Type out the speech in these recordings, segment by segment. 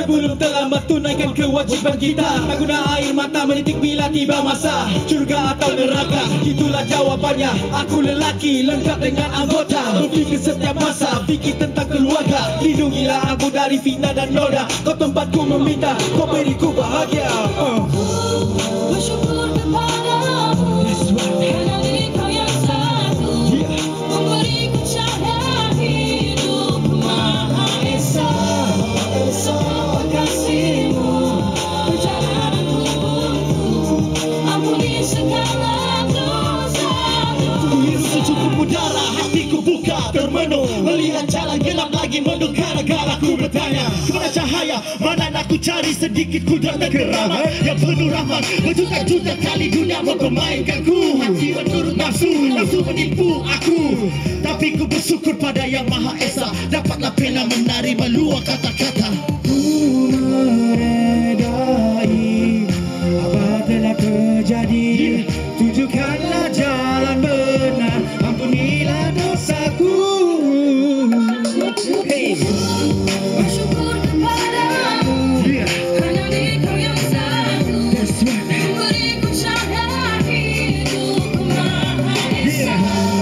Sebelum terlambat tunaikan kewajiban kita. Tak guna air mata menitik bila tiba masa syurga atau neraka. Itulah jawabannya. Aku lelaki lengkap dengan anggota. Berfikir setiap masa, fikir tentang keluarga. Lindungilah aku dari fitnah dan noda. Kau tempatku meminta, kau beriku bahagia. Bersyukur kepadamu kerana Engkau yang satu memberiku cahaya hidup Maha Esa. Kasih-Mu perjalananku buntu, ampuni segala dosa-dosa. Hirup secukup udara, hatiku buka termenung, melihat jalan gelap lagi menduga negara. Ku bertanya kepada cahaya, mana nak ku cari sedikit kudrat dan keramat yang penuh rahmat. Berjuta-juta kali dunia mempermainkanku, hati menurut nafsu, nafsu menipu aku. Tapi ku bersyukur pada Yang Maha Esa, dapatlah pena menari meluah kata-kata. Meredai apa telah terjadi, tunjukkanlah jalan benar, ampunilah dosaku. Hey. Bersyukur kepadamu kerana Engkau yang satu memberiku cahaya hidup Maha Esa.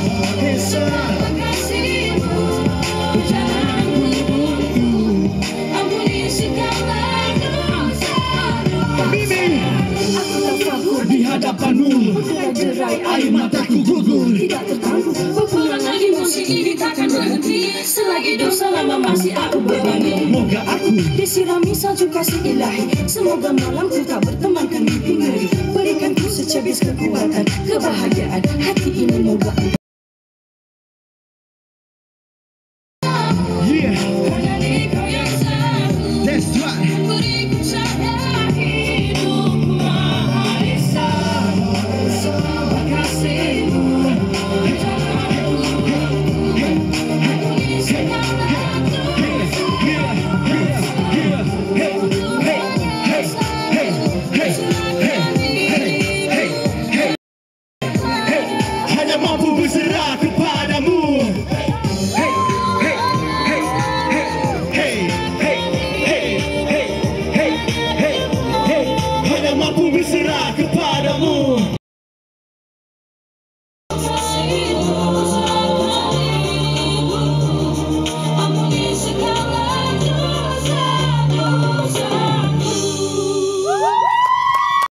Kasih-Mu perjalananku buntu, ampuni segala dosa-dosa. Aku terfahur Di hadapanmu derai air mataku gugur. tidak tertangguh. Berperang lagi musik ini takkan berhenti selagi dosa lama masih aku berbani. Moga aku Disirami salju kasih ilahi, semoga malamku tak bertemankan mimpi ngeri. Berikan ku secebis kekuatan, kebahagiaan hati ini moga. yeah, Kerana Engkau yang satu that's right. memberiku cahaya hidup Maha Esa. Kasih